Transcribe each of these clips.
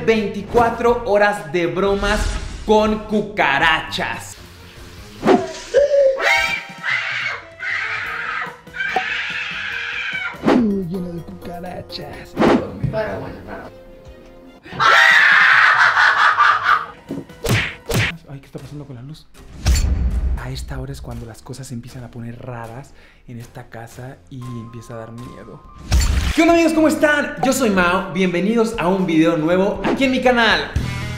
24 horas de bromas con cucarachas. Lleno de cucarachas. Ay, ¿qué está pasando con la luz? A esta hora es cuando las cosas se empiezan a poner raras en esta casa y empieza a dar miedo. ¿Qué onda, amigos? ¿Cómo están? Yo soy Mao, bienvenidos a un video nuevo aquí en mi canal.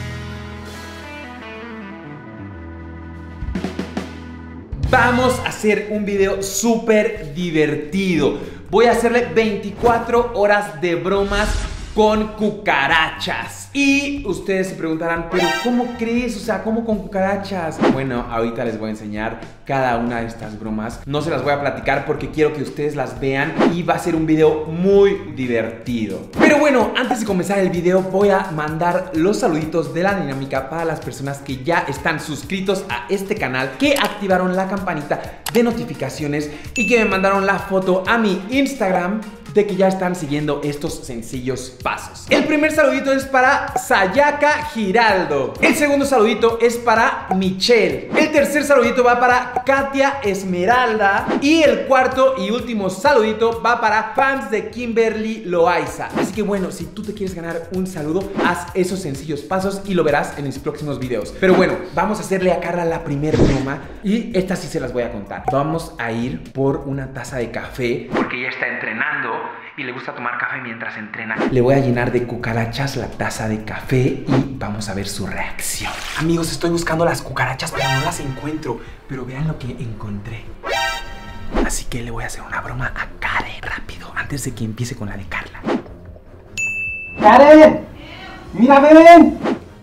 Vamos a hacer un video súper divertido. Voy a hacerle 24 horas de bromas con cucarachas. Y ustedes se preguntarán, ¿pero cómo crees? O sea, ¿cómo con cucarachas? Bueno, ahorita les voy a enseñar cada una de estas bromas. No se las voy a platicar porque quiero que ustedes las vean y va a ser un video muy divertido. Pero bueno, antes de comenzar el video voy a mandar los saluditos de la dinámica para las personas que ya están suscritos a este canal, que activaron la campanita de notificaciones y que me mandaron la foto a mi Instagram de que ya están siguiendo estos sencillos pasos. El primer saludito es para Sayaka Giraldo. El segundo saludito es para Michelle. El tercer saludito va para Katia Esmeralda. Y el cuarto y último saludito va para fans de Kimberly Loaiza. Así que bueno, si tú te quieres ganar un saludo, haz esos sencillos pasos y lo verás en mis próximos videos. Pero bueno, vamos a hacerle a Carla la primera broma y esta sí se las voy a contar. Vamos a ir por una taza de café porque ella está entrenando y le gusta tomar café mientras entrena. Le voy a llenar de cucarachas la taza de café y vamos a ver su reacción. Amigos, estoy buscando las cucarachas pero no las encuentro. Pero vean lo que encontré. Así que le voy a hacer una broma a Karen rápido, antes de que empiece con la de Carla. ¡Karen! ¡Mira, ven!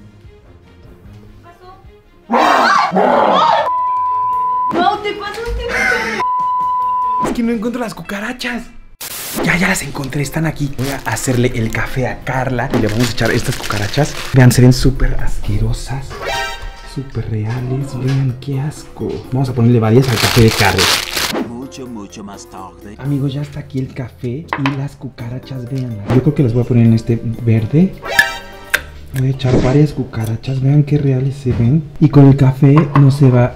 ¿Qué pasó? No, te pasaste. Es que no encuentro las cucarachas. Ya las encontré, están aquí. Voy a hacerle el café a Carla y le vamos a echar estas cucarachas. Vean, se ven súper asquerosas, súper reales. Vean, qué asco. Vamos a ponerle varias al café de Carla. Mucho más tarde. Amigos, ya está aquí el café y las cucarachas, vean. Yo creo que las voy a poner en este verde. Voy a echar varias cucarachas, vean qué reales se ven. Y con el café no se van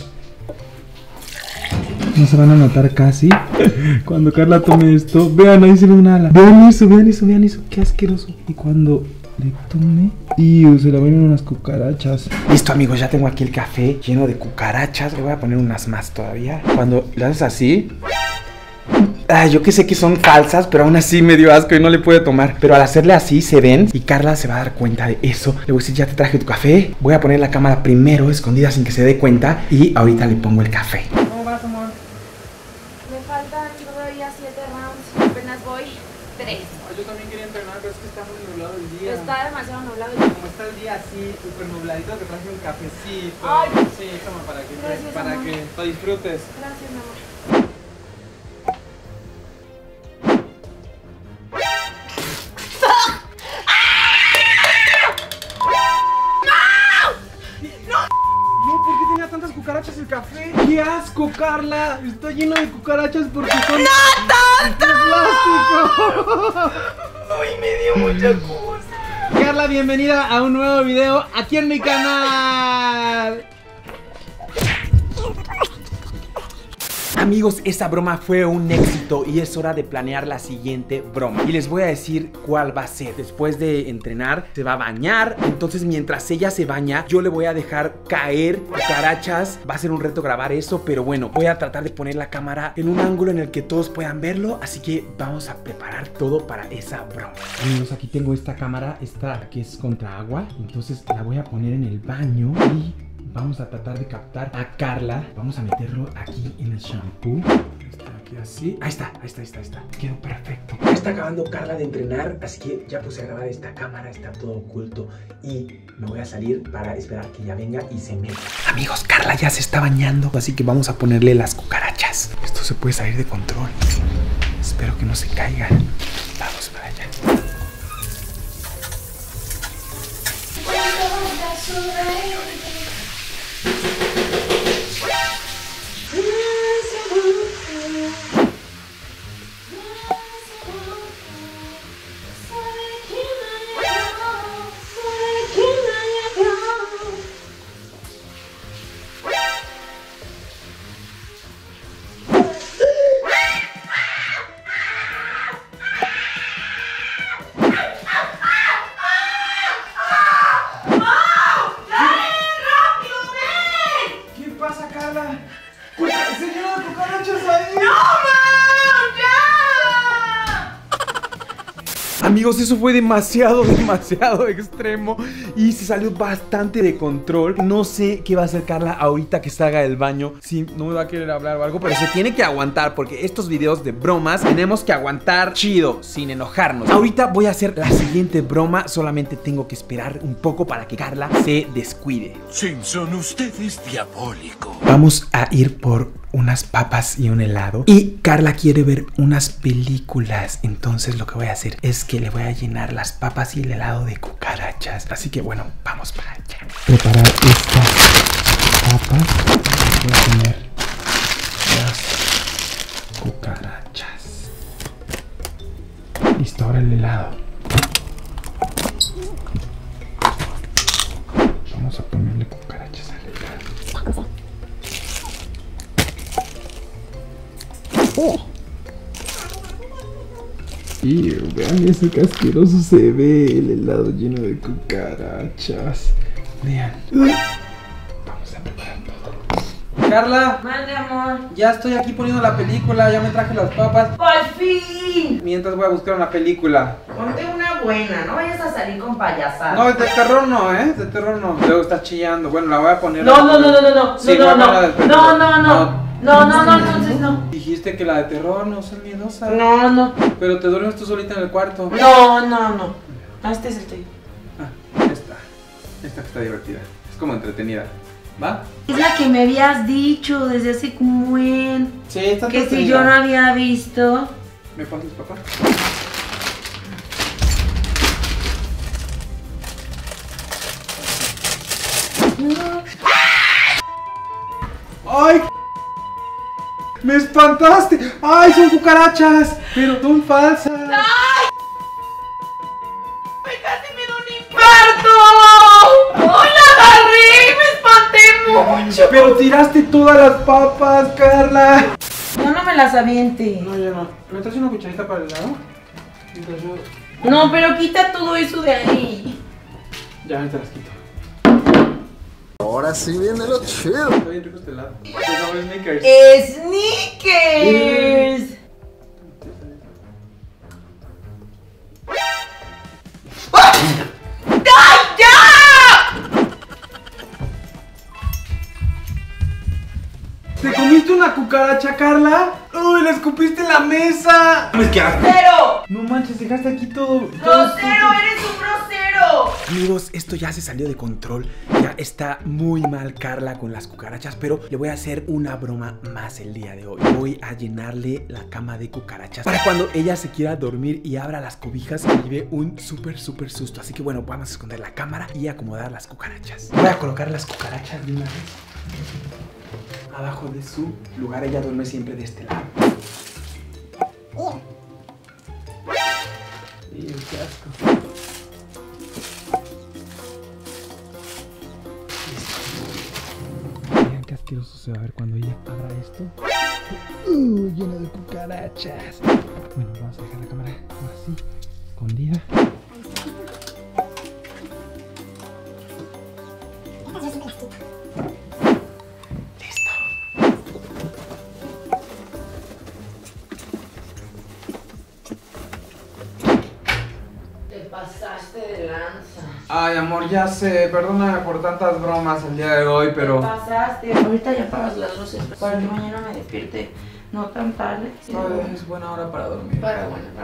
a notar casi. Cuando Carla tome esto, vean, ahí se ve una ala. Vean eso, qué asqueroso. Y cuando le tome, se le van a ir unas cucarachas. Listo, amigos, ya tengo aquí el café lleno de cucarachas. Le voy a poner unas más todavía. Cuando le haces así, yo que sé que son falsas, pero aún así me dio asco y no le pude tomar. Pero al hacerle así se ven y Carla se va a dar cuenta de eso. Le voy a decir, ya te traje tu café. Voy a poner la cámara primero, escondida sin que se dé cuenta. Y ahorita le pongo el café. ¿Cómo vas, amor? Me faltan todavía 7 rounds. Apenas voy 3. Yo también quería entrenar, pero es que está muy nublado el día. Está demasiado nublado. Como está el día así, súper nubladito, te traje un cafecito. Ay. Sí, toma para que Gracias, lo disfrutes. Gracias, mi amor. No, ¿por qué tenía tantas cucarachas el café? ¡Qué asco, Carla! Está lleno de cucarachas porque son... ¡No tanto! ¡Plástico! Ay, me dio mucha cosa. Carla, bienvenida a un nuevo video aquí en mi canal. Amigos, esta broma fue un éxito y es hora de planear la siguiente broma. Y les voy a decir cuál va a ser. Después de entrenar, se va a bañar. Entonces, mientras ella se baña, yo le voy a dejar caer cucarachas. Va a ser un reto grabar eso, pero bueno, voy a tratar de poner la cámara en un ángulo en el que todos puedan verlo. Así que vamos a preparar todo para esa broma. Amigos, aquí tengo esta cámara, esta que es contra agua. Entonces la voy a poner en el baño y vamos a tratar de captar a Carla. Vamos a meterlo aquí en el shampoo. Está aquí así. Ahí está. Quedó perfecto. Ya está acabando Carla de entrenar, así que ya puse a grabar esta cámara. Está todo oculto y me voy a salir para esperar que ella venga y se meta. Amigos, Carla ya se está bañando, así que vamos a ponerle las cucarachas. Esto se puede salir de control. Espero que no se caigan. Vamos para allá. Amigos, eso fue demasiado extremo y se salió bastante de control. No sé qué va a hacer Carla ahorita que salga del baño. Si no me va a querer hablar o algo, pero se tiene que aguantar porque estos videos de bromas tenemos que aguantar chido, sin enojarnos. Ahorita voy a hacer la siguiente broma. Solamente tengo que esperar un poco para que Carla se descuide. Simpson, usted es diabólico. Vamos a ir por unas papas y un helado. Y Carla quiere ver unas películas. Entonces lo que voy a hacer es que le voy a llenar las papas y el helado de cucarachas. Así que bueno, vamos para allá. Preparar estas papas. Voy a poner las cucarachas. Listo, ahora el helado. Vamos a ponerle cucarachas al helado. Y vean eso que asqueroso se ve el helado lleno de cucarachas. Vean. Vamos a preparar todo. Carla, Mande, amor. ya estoy aquí poniendo la película, ya me traje las papas. ¡Por fin! Mientras voy a buscar una película. Ponte una buena, no vayas a salir con payasadas. No, de terror no, de terror no. Luego está chillando. Bueno, la voy a poner. No. Sí, voy a poner la de terror. No, entonces no. Dijiste que la de terror no es miedosa. No. Pero te duermes tú solita en el cuarto. No. Este es el tuyo. Esta que está divertida. Es como entretenida. ¿Va? Es la que me habías dicho desde hace como buen. Sí, está Que si entretenida. yo no había visto. ¿Me pasas, papá? ¡Ay! ¡Me espantaste! ¡Ay, son cucarachas! ¡Pero son falsas! ¡Casi me da un infarto! ¡Ay, la agarré! ¡Me espanté mucho! ¡Pero tiraste todas las papas, Carla! No me las aviente. No, ya no. ¿Me traes una cucharita para el lado? Mientras yo... No, pero quita todo eso de ahí. Ya, te las quito. Ahora sí viene lo chido. Está bien rico este helado. Se llama Snickers. ¡Snickers! ¡Ay, ya! ¿Te comiste una cucaracha, Carla? ¡Uy, la escupiste en la mesa! ¡Grosero! No manches, dejaste aquí todo... ¡Grosero! ¡Eres un grosero! Amigos, esto ya se salió de control. Ya está muy mal Carla con las cucarachas, pero le voy a hacer una broma más el día de hoy. Voy a llenarle la cama de cucarachas para cuando ella se quiera dormir y abra las cobijas y lleve un súper susto. Así que bueno, vamos a esconder la cámara y acomodar las cucarachas. Voy a colocar las cucarachas de una vez abajo de su lugar. Ella duerme siempre de este lado. Qué asco. Vean qué asqueroso se va a ver cuando ella abra esto. Lleno de cucarachas. Bueno, vamos a dejar la cámara ahora sí, escondida. Pasaste de lanza. Ay, amor, ya sé, perdóname por tantas bromas el día de hoy, pero... Te pasaste. Ahorita ya apagas las luces para que mañana me despierte no tan tarde. Ay, es buena hora para dormir. Para.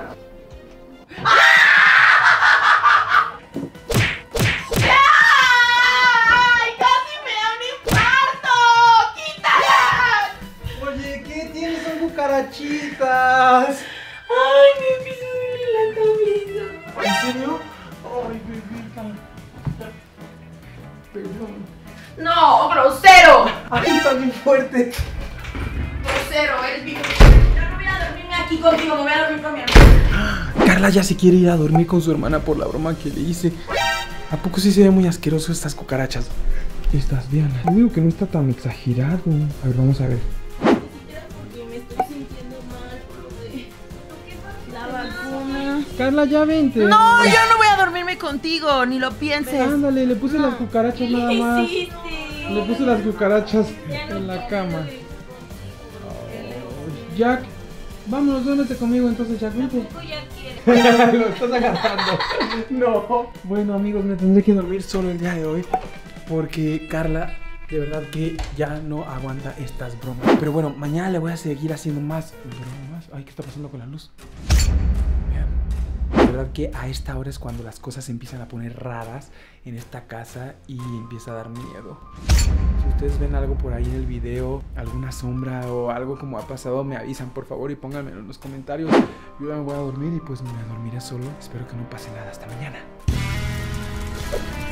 ¡Ay! ¡Casi me da un infarto! ¡Quítala! Oye, ¿qué tienes? Son cucarachitas. ¡Ay, me piso de la cabeza! ¿En serio? Ay, bebita. Perdón. ¡No, grosero! Ay, está bien fuerte. Grosero, eres bien. Yo no voy a dormirme aquí contigo, me voy a dormir con mi hermana. Carla ya se quiere ir a dormir con su hermana por la broma que le hice. ¿A poco sí se ve muy asqueroso estas cucarachas? Estas, vean. Digo que no está tan exagerado. A ver, vamos a ver. Porque me estoy sintiendo mal por lo de la vacuna. Carla, ya vente. No, yo no voy a dormirme contigo, ni lo pienses. Ándale, le puse las cucarachas nada más. hiciste? Le puse las cucarachas en la cama. Oh, Jack, Vámonos, duérmete conmigo entonces, Jack. Vente. Tampoco ya quiere. Lo estás agarrando. No. Bueno, amigos, me tendré que dormir solo el día de hoy porque Carla de verdad que ya no aguanta estas bromas. Pero bueno, mañana le voy a seguir haciendo más bromas. Ay, ¿qué está pasando con la luz? Vean. De verdad que a esta hora es cuando las cosas se empiezan a poner raras en esta casa y empieza a dar miedo. Si ustedes ven algo por ahí en el video, alguna sombra o algo como ha pasado, me avisan por favor y pónganmelo en los comentarios. Yo ya me voy a dormir y pues me dormiré solo. Espero que no pase nada. Hasta mañana.